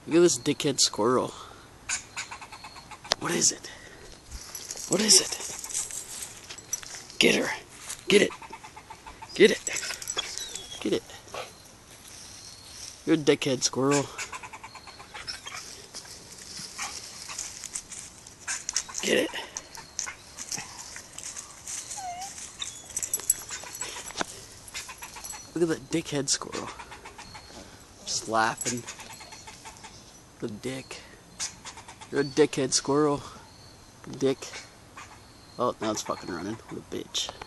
Look at this dickhead squirrel. What is it? What is it? Get her. Get it. Get it. Get it. You're a dickhead squirrel. Get it. Look at that dickhead squirrel. Just laughing. The dick. You're a dickhead squirrel. Dick. Oh, now it's fucking running. What a bitch.